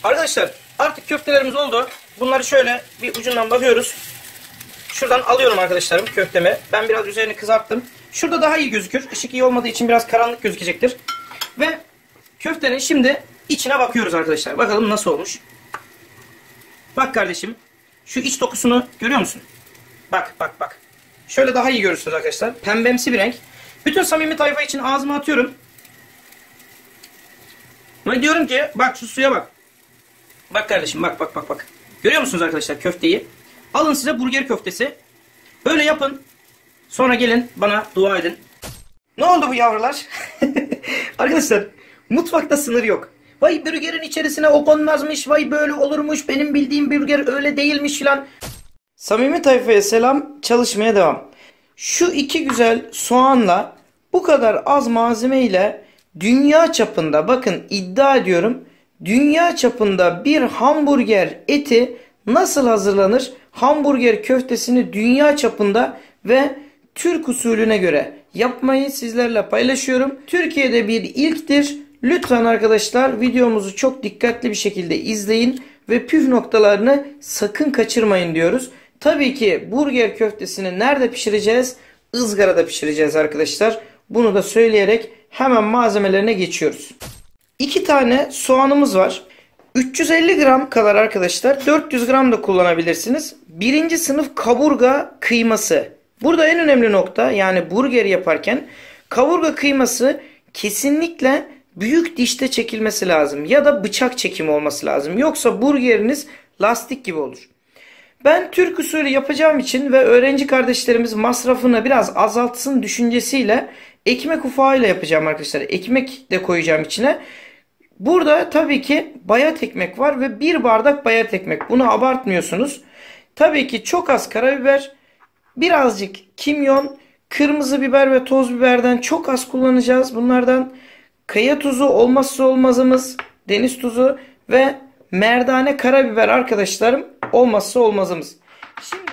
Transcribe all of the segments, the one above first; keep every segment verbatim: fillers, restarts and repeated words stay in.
Arkadaşlar artık köftelerimiz oldu. Bunları şöyle bir ucundan bakıyoruz. Şuradan alıyorum arkadaşlarım köftemi. Ben biraz üzerini kızarttım. Şurada daha iyi gözükür. Işık iyi olmadığı için biraz karanlık gözükecektir. Ve köftenin şimdi içine bakıyoruz arkadaşlar. Bakalım nasıl olmuş. Bak kardeşim. Şu iç dokusunu görüyor musun? Bak bak bak. Şöyle daha iyi görürsünüz arkadaşlar. Pembemsi bir renk. Bütün samimi tayfa için ağzıma atıyorum. Ve diyorum ki bak şu suya bak. Bak kardeşim bak bak bak bak. Görüyor musunuz arkadaşlar köfteyi? Alın size burger köftesi. Böyle yapın. Sonra gelin bana dua edin. Ne oldu bu yavrular? Arkadaşlar mutfakta sınır yok. Vay burgerin içerisine o konmazmış. Vay böyle olurmuş. Benim bildiğim burger öyle değilmiş filan. Samimi tayfaya selam. Çalışmaya devam. Şu iki güzel soğanla bu kadar az malzeme ile dünya çapında, bakın iddia ediyorum, dünya çapında bir hamburger eti nasıl hazırlanır? Hamburger köftesini dünya çapında ve Türk usulüne göre yapmayı sizlerle paylaşıyorum. Türkiye'de bir ilktir. Lütfen arkadaşlar videomuzu çok dikkatli bir şekilde izleyin ve püf noktalarını sakın kaçırmayın diyoruz. Tabii ki burger köftesini nerede pişireceğiz? Izgarada pişireceğiz arkadaşlar. Bunu da söyleyerek hemen malzemelerine geçiyoruz. iki tane soğanımız var. üç yüz elli gram kadar arkadaşlar. dört yüz gram da kullanabilirsiniz. Birinci sınıf kaburga kıyması. Burada en önemli nokta, yani burger yaparken kaburga kıyması kesinlikle büyük dişte çekilmesi lazım. Ya da bıçak çekimi olması lazım. Yoksa burgeriniz lastik gibi olur. Ben Türk usulü yapacağım için ve öğrenci kardeşlerimiz masrafını biraz azaltsın düşüncesiyle ekmek ufağıyla yapacağım arkadaşlar. Ekmek de koyacağım içine. Burada tabii ki bayat ekmek var ve bir bardak bayat ekmek. Bunu abartmıyorsunuz. Tabii ki çok az karabiber, birazcık kimyon, kırmızı biber ve toz biberden çok az kullanacağız. Bunlardan kaya tuzu olmazsa olmazımız, deniz tuzu ve merdane karabiber arkadaşlarım olmazsa olmazımız. Şimdi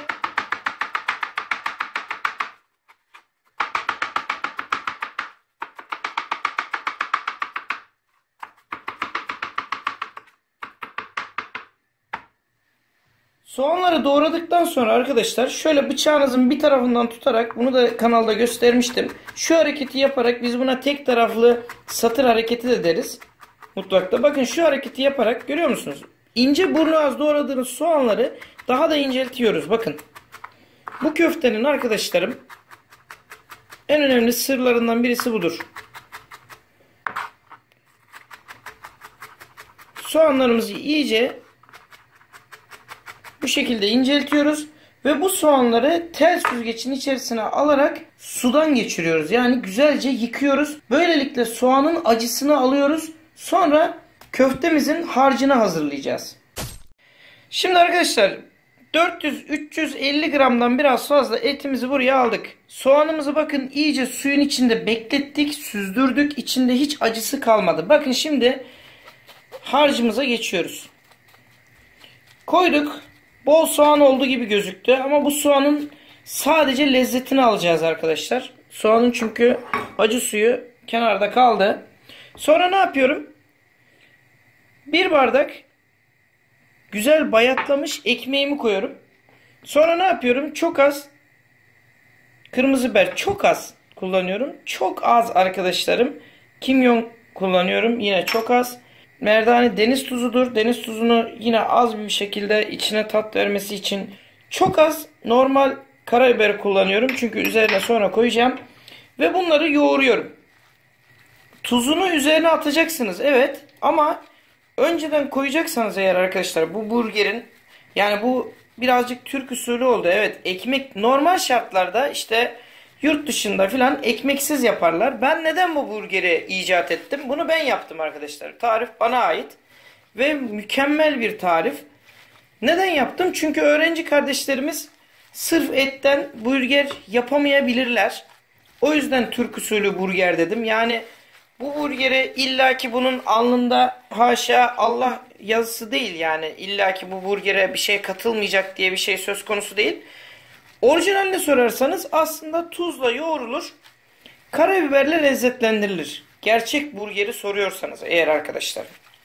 soğanları doğradıktan sonra arkadaşlar şöyle bıçağınızın bir tarafından tutarak, bunu da kanalda göstermiştim. Şu hareketi yaparak, biz buna tek taraflı satır hareketi de deriz mutfakta. Bakın şu hareketi yaparak, görüyor musunuz? İnce burnu az doğradığınız soğanları daha da inceltiyoruz. Bakın. Bu köftenin arkadaşlarım en önemli sırlarından birisi budur. Soğanlarımızı iyice bu şekilde inceltiyoruz ve bu soğanları tel süzgecin içerisine alarak sudan geçiriyoruz. Yani güzelce yıkıyoruz. Böylelikle soğanın acısını alıyoruz. Sonra köftemizin harcını hazırlayacağız. Şimdi arkadaşlar dört yüz üç yüz elli gramdan biraz fazla etimizi buraya aldık. Soğanımızı bakın iyice suyun içinde beklettik, süzdürdük. İçinde hiç acısı kalmadı. Bakın şimdi harcımıza geçiyoruz. Koyduk. Bol soğan olduğu gibi gözüktü ama bu soğanın sadece lezzetini alacağız arkadaşlar. Soğanın çünkü acı suyu kenarda kaldı. Sonra ne yapıyorum? Bir bardak güzel bayatlamış ekmeğimi koyuyorum. Sonra ne yapıyorum? Çok az kırmızı biber, çok az kullanıyorum. Çok az arkadaşlarım. Kimyon kullanıyorum. Yine çok az. Merdane deniz tuzudur. Deniz tuzunu yine az bir şekilde içine tat vermesi için çok az normal karabiber kullanıyorum. Çünkü üzerine sonra koyacağım. Ve bunları yoğuruyorum. Tuzunu üzerine atacaksınız. Evet. Ama önceden koyacaksanız eğer arkadaşlar bu burgerin, yani bu birazcık Türk usulü oldu. Evet, ekmek normal şartlarda işte yurt dışında filan ekmeksiz yaparlar. Ben neden bu burgeri icat ettim? Bunu ben yaptım arkadaşlar. Tarif bana ait ve mükemmel bir tarif. Neden yaptım? Çünkü öğrenci kardeşlerimiz sırf etten burger yapamayabilirler. O yüzden Türk usulü burger dedim. Yani bu burgeri illaki bunun alnında haşa Allah yazısı değil, yani illaki bu burgere bir şey katılmayacak diye bir şey söz konusu değil. Orijinalini sorarsanız aslında tuzla yoğrulur, karabiberle lezzetlendirilir. Gerçek burgeri soruyorsanız eğer arkadaşlar.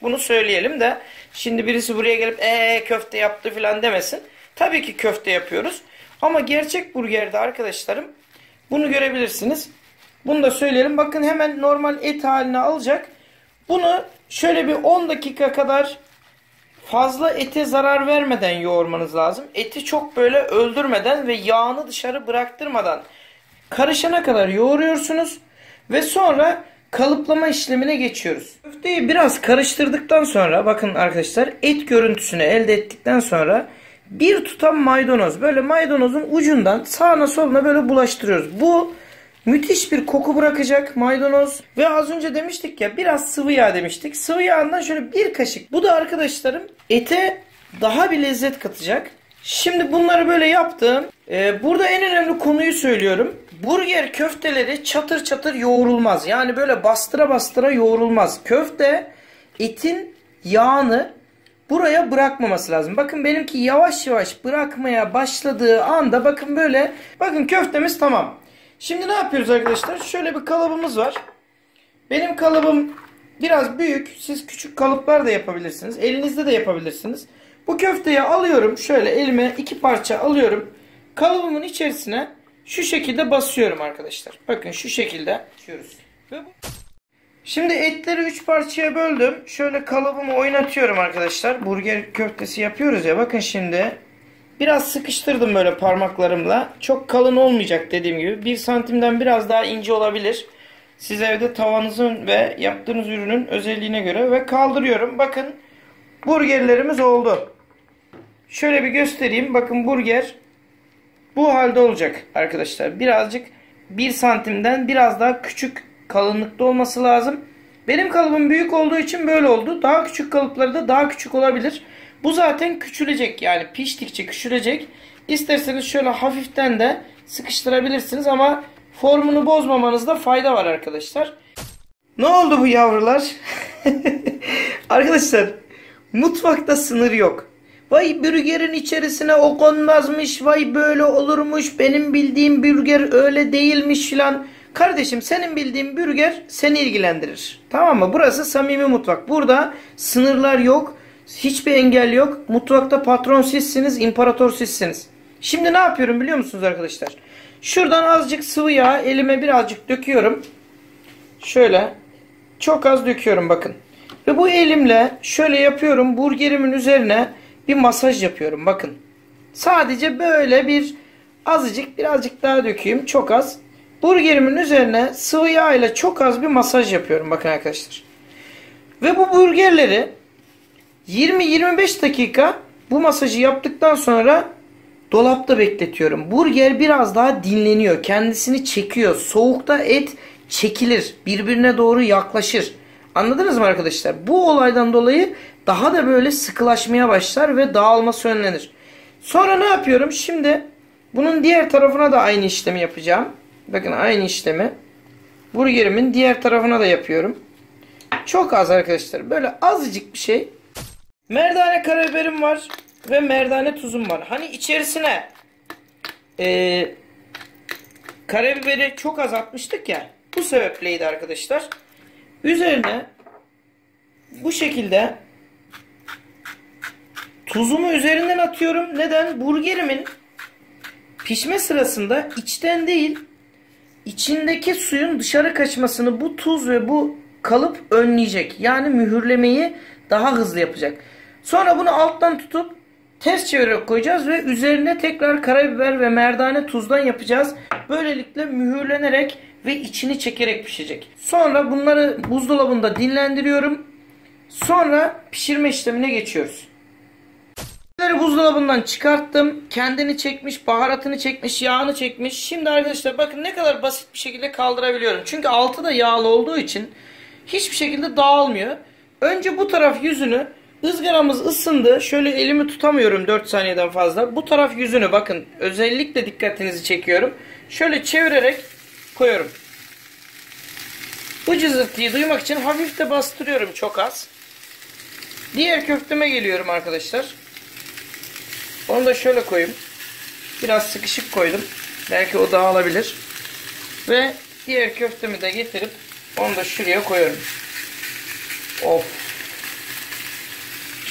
Bunu söyleyelim de şimdi birisi buraya gelip ee köfte yaptı falan demesin. Tabii ki köfte yapıyoruz. Ama gerçek burgerde arkadaşlarım bunu görebilirsiniz. Bunu da söyleyelim. Bakın hemen normal et haline alacak. Bunu şöyle bir on dakika kadar fazla ete zarar vermeden yoğurmanız lazım. Eti çok böyle öldürmeden ve yağını dışarı bıraktırmadan karışana kadar yoğuruyorsunuz. Ve sonra kalıplama işlemine geçiyoruz. Köfteyi biraz karıştırdıktan sonra bakın arkadaşlar et görüntüsünü elde ettikten sonra bir tutam maydanoz, böyle maydanozun ucundan sağına soluna böyle bulaştırıyoruz. Bu müthiş bir koku bırakacak maydanoz. Ve az önce demiştik ya, biraz sıvı yağ demiştik. Sıvı yağından şöyle bir kaşık. Bu da arkadaşlarım ete daha bir lezzet katacak. Şimdi bunları böyle yaptım. Ee, burada en önemli konuyu söylüyorum. Burger köfteleri çatır çatır yoğrulmaz. Yani böyle bastıra bastıra yoğrulmaz. Köfte etin yağını buraya bırakmaması lazım. Bakın benimki yavaş yavaş bırakmaya başladığı anda bakın böyle. Bakın köftemiz tamam. Şimdi ne yapıyoruz arkadaşlar? Şöyle bir kalıbımız var. Benim kalıbım biraz büyük. Siz küçük kalıplar da yapabilirsiniz. Elinizde de yapabilirsiniz. Bu köfteyi alıyorum. Şöyle elime iki parça alıyorum. Kalıbımın içerisine şu şekilde basıyorum arkadaşlar. Bakın şu şekilde açıyoruz. Ve bu... Şimdi etleri üç parçaya böldüm. Şöyle kalıbımı oynatıyorum arkadaşlar. Burger köftesi yapıyoruz ya. Bakın şimdi biraz sıkıştırdım böyle parmaklarımla. Çok kalın olmayacak dediğim gibi. bir santimden biraz daha ince olabilir. Siz evde tavanızın ve yaptığınız ürünün özelliğine göre ve kaldırıyorum. Bakın burgerlerimiz oldu. Şöyle bir göstereyim. Bakın burger bu halde olacak arkadaşlar. Birazcık bir santimden biraz daha küçük kalınlıkta olması lazım. Benim kalıbım büyük olduğu için böyle oldu. Daha küçük kalıpları da daha küçük olabilir. Bu zaten küçülecek, yani piştikçe küçülecek. İsterseniz şöyle hafiften de sıkıştırabilirsiniz ama formunu bozmamanızda fayda var arkadaşlar. Ne oldu bu yavrular? Arkadaşlar mutfakta sınır yok. Vay burgerin içerisine o konmazmış, vay böyle olurmuş, benim bildiğim burger öyle değilmiş filan. Kardeşim senin bildiğin burger seni ilgilendirir. Tamam mı? Burası samimi mutfak. Burada sınırlar yok. Hiçbir engel yok. Mutfakta patron sizsiniz, imparator sizsiniz. Şimdi ne yapıyorum biliyor musunuz arkadaşlar? Şuradan azıcık sıvı yağ elime birazcık döküyorum. Şöyle çok az döküyorum bakın. Ve bu elimle şöyle yapıyorum. Burgerimin üzerine bir masaj yapıyorum bakın. Sadece böyle bir azıcık birazcık daha dökeyim. Çok az. Burgerimin üzerine sıvı yağ ile çok az bir masaj yapıyorum bakın arkadaşlar. Ve bu burgerleri yirmi yirmi beş dakika bu masajı yaptıktan sonra dolapta bekletiyorum. Burger biraz daha dinleniyor. Kendisini çekiyor. Soğukta et çekilir. Birbirine doğru yaklaşır. Anladınız mı arkadaşlar? Bu olaydan dolayı daha da böyle sıkılaşmaya başlar ve dağılması önlenir. Sonra ne yapıyorum? Şimdi bunun diğer tarafına da aynı işlemi yapacağım. Bakın aynı işlemi burgerimin diğer tarafına da yapıyorum. Çok az arkadaşlar. Böyle azıcık bir şey. Merdane karabiberim var ve merdane tuzum var. Hani içerisine e, karabiberi çok az atmıştık ya. Bu sebepleydi arkadaşlar. Üzerine bu şekilde tuzumu üzerinden atıyorum. Neden? Burgerimin pişme sırasında içten değil, içindeki suyun dışarı kaçmasını bu tuz ve bu kalıp önleyecek. Yani mühürlemeyi daha hızlı yapacak. Sonra bunu alttan tutup ters çevirerek koyacağız ve üzerine tekrar karabiber ve merdane tuzdan yapacağız. Böylelikle mühürlenerek ve içini çekerek pişecek. Sonra bunları buzdolabında dinlendiriyorum. Sonra pişirme işlemine geçiyoruz. Bunları buzdolabından çıkarttım. Kendini çekmiş, baharatını çekmiş, yağını çekmiş. Şimdi arkadaşlar bakın ne kadar basit bir şekilde kaldırabiliyorum. Çünkü altı da yağlı olduğu için hiçbir şekilde dağılmıyor. Önce bu taraf yüzünü, ızgaramız ısındı. Şöyle elimi tutamıyorum dört saniyeden fazla. Bu taraf yüzünü bakın özellikle dikkatinizi çekiyorum. Şöyle çevirerek koyuyorum. Bu cızırtıyı duymak için hafif de bastırıyorum çok az. Diğer köfteme geliyorum arkadaşlar. Onu da şöyle koyayım. Biraz sıkışık koydum. Belki o dağılabilir. Ve diğer köftemi de getirip onu da şuraya koyuyorum. Of.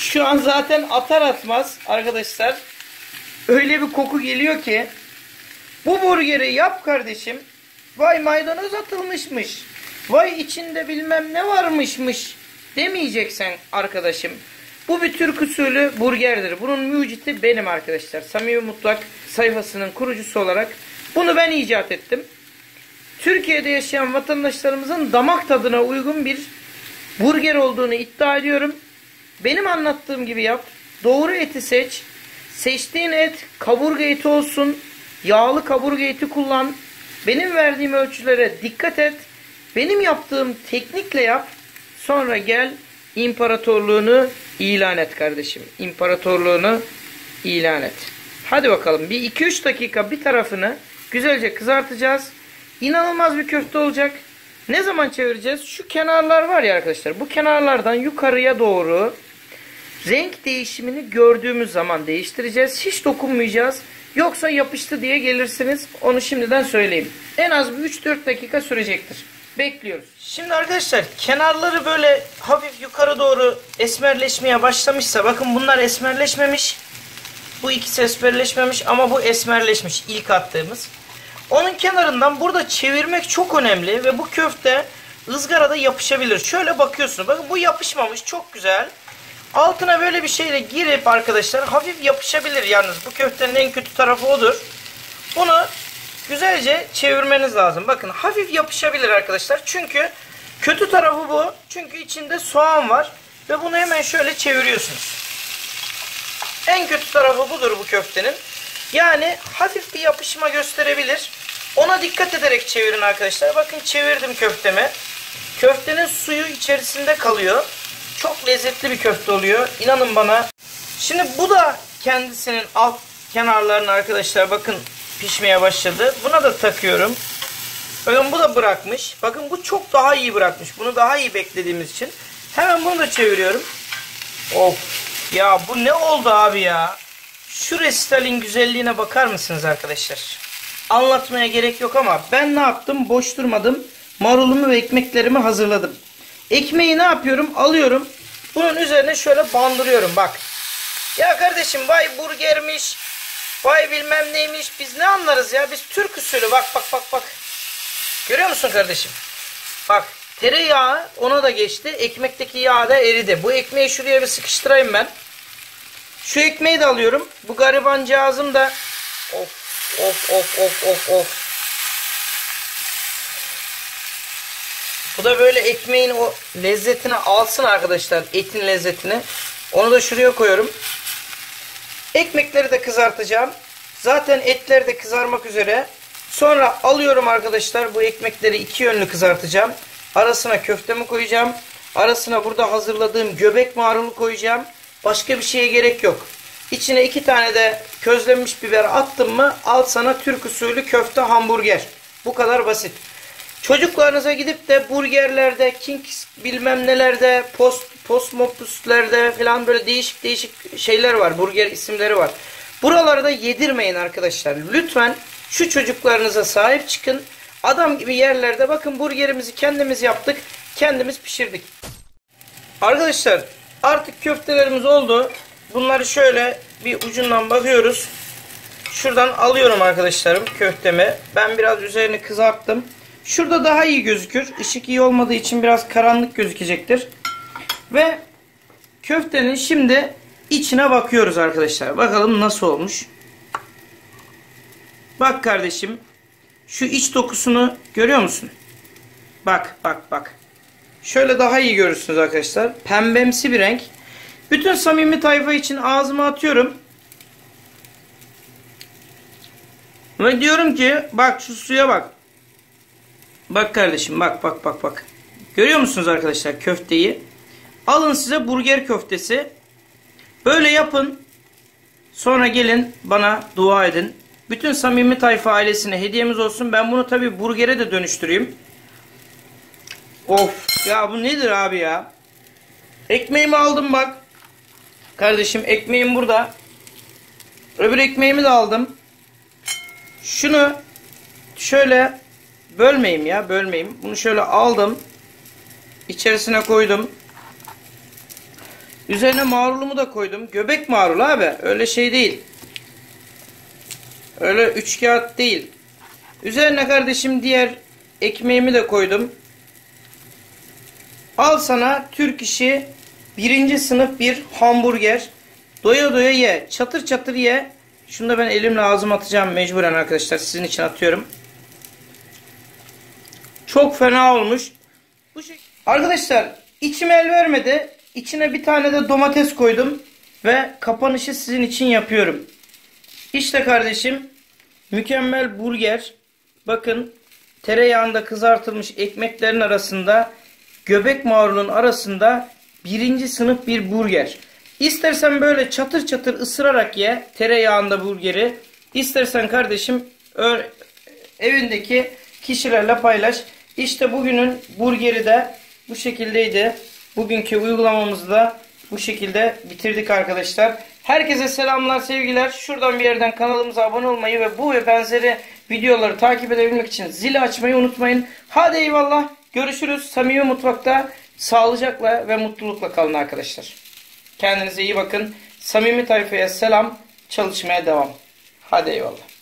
Şu an zaten atar atmaz arkadaşlar öyle bir koku geliyor ki, bu burgeri yap kardeşim. Vay maydanoz atılmışmış. Vay içinde bilmem ne varmışmış demeyeceksen arkadaşım. Bu bir Türk usulü burgerdir. Bunun mucidi benim arkadaşlar. Samimi Mutfak sayfasının kurucusu olarak bunu ben icat ettim. Türkiye'de yaşayan vatandaşlarımızın damak tadına uygun bir burger olduğunu iddia ediyorum. Benim anlattığım gibi yap. Doğru eti seç. Seçtiğin et kaburga eti olsun. Yağlı kaburga eti kullan. Benim verdiğim ölçülere dikkat et. Benim yaptığım teknikle yap. Sonra gel imparatorluğunu ilan et kardeşim. İmparatorluğunu ilan et. Hadi bakalım bir iki üç dakika bir tarafını güzelce kızartacağız. İnanılmaz bir köfte olacak. Ne zaman çevireceğiz? Şu kenarlar var ya arkadaşlar. Bu kenarlardan yukarıya doğru renk değişimini gördüğümüz zaman değiştireceğiz. Hiç dokunmayacağız. Yoksa yapıştı diye gelirsiniz. Onu şimdiden söyleyeyim. En az üç dört dakika sürecektir. Bekliyoruz. Şimdi arkadaşlar kenarları böyle hafif yukarı doğru esmerleşmeye başlamışsa, bakın bunlar esmerleşmemiş. Bu ikisi esmerleşmemiş ama bu esmerleşmiş ilk attığımız. Onun kenarından burada çevirmek çok önemli ve bu köfte ızgarada yapışabilir. Şöyle bakıyorsunuz. Bakın bu yapışmamış. Çok güzel. Altına böyle bir şeyle girip arkadaşlar hafif yapışabilir yalnız. Bu köftenin en kötü tarafı odur. Bunu güzelce çevirmeniz lazım. Bakın hafif yapışabilir arkadaşlar. Çünkü kötü tarafı bu. Çünkü içinde soğan var. Ve bunu hemen şöyle çeviriyorsunuz. En kötü tarafı budur bu köftenin. Yani hafif bir yapışma gösterebilir. Ona dikkat ederek çevirin arkadaşlar. Bakın çevirdim köftemi. Köftenin suyu içerisinde kalıyor. Çok lezzetli bir köfte oluyor. İnanın bana. Şimdi bu da kendisinin alt kenarlarını arkadaşlar bakın pişmeye başladı. Buna da takıyorum. Bakın bu da bırakmış. Bakın bu çok daha iyi bırakmış. Bunu daha iyi beklediğimiz için. Hemen bunu da çeviriyorum. Of. Ya bu ne oldu abi ya? Şu restalin güzelliğine bakar mısınız arkadaşlar? Anlatmaya gerek yok ama ben ne yaptım? Boş durmadım. Marulumu ve ekmeklerimi hazırladım. Ekmeği ne yapıyorum? Alıyorum. Bunun üzerine şöyle bandırıyorum. Bak. Ya kardeşim vay burgermiş. Vay bilmem neymiş. Biz ne anlarız ya? Biz Türk usulü. Bak bak bak bak. Görüyor musun kardeşim? Bak. Tereyağı ona da geçti. Ekmekteki yağ da eridi. Bu ekmeği şuraya bir sıkıştırayım ben. Şu ekmeği de alıyorum. Bu garibancağızım da of of of of of of. Bu da böyle ekmeğin o lezzetini alsın arkadaşlar. Etin lezzetini. Onu da şuraya koyuyorum. Ekmekleri de kızartacağım. Zaten etler de kızarmak üzere. Sonra alıyorum arkadaşlar. Bu ekmekleri iki yönlü kızartacağım. Arasına köftemi koyacağım. Arasına burada hazırladığım göbek marulu koyacağım. Başka bir şeye gerek yok. İçine iki tane de közlenmiş biber attım mı al sana Türk usulü köfte hamburger. Bu kadar basit. Çocuklarınıza gidip de burgerlerde, Kings bilmem nelerde, post postmopuslerde falan böyle değişik değişik şeyler var. Burger isimleri var. Buralarda yedirmeyin arkadaşlar. Lütfen şu çocuklarınıza sahip çıkın. Adam gibi yerlerde bakın burgerimizi kendimiz yaptık. Kendimiz pişirdik. Arkadaşlar artık köftelerimiz oldu. Bunları şöyle bir ucundan bakıyoruz. Şuradan alıyorum arkadaşlarım köftemi. Ben biraz üzerini kızarttım. Şurada daha iyi gözükür. Işık iyi olmadığı için biraz karanlık gözükecektir. Ve köftenin şimdi içine bakıyoruz arkadaşlar. Bakalım nasıl olmuş. Bak kardeşim. Şu iç dokusunu görüyor musun? Bak bak bak. Şöyle daha iyi görürsünüz arkadaşlar. Pembemsi bir renk. Bütün samimi tayfa için ağzıma atıyorum. Ve diyorum ki bak şu suya bak. Bak kardeşim bak bak bak bak. Görüyor musunuz arkadaşlar köfteyi? Alın size burger köftesi. Böyle yapın. Sonra gelin bana dua edin. Bütün samimi tayfa ailesine hediyemiz olsun. Ben bunu tabi burgere de dönüştüreyim. Of ya bu nedir abi ya? Ekmeğimi aldım bak. Kardeşim ekmeğim burada. Öbür ekmeğimi de aldım. Şunu şöyle bölmeyeyim ya bölmeyeyim. Bunu şöyle aldım. İçerisine koydum. Üzerine marulumu da koydum. Göbek marul abi. Öyle şey değil. Öyle üç kağıt değil. Üzerine kardeşim diğer ekmeğimi de koydum. Al sana Türk işi birinci sınıf bir hamburger. Doya doya ye. Çatır çatır ye. Şunu da ben elimle ağzıma atacağım mecburen arkadaşlar. Sizin için atıyorum. Çok fena olmuş. Bu şey... Arkadaşlar içim el vermedi. İçine bir tane de domates koydum. Ve kapanışı sizin için yapıyorum. İşte kardeşim mükemmel burger. Bakın tereyağında kızartılmış ekmeklerin arasında göbek marulun arasında birinci sınıf bir burger. İstersen böyle çatır çatır ısırarak ye tereyağında burgeri. İstersen kardeşim evindeki kişilerle paylaş. İşte bugünün burgeri de bu şekildeydi. Bugünkü uygulamamızı da bu şekilde bitirdik arkadaşlar. Herkese selamlar, sevgiler. Şuradan bir yerden kanalımıza abone olmayı ve bu ve benzeri videoları takip edebilmek için zili açmayı unutmayın. Hadi eyvallah. Görüşürüz. Samimi Mutfak'ta sağlıcakla ve mutlulukla kalın arkadaşlar. Kendinize iyi bakın. Samimi tayfaya selam. Çalışmaya devam. Hadi eyvallah.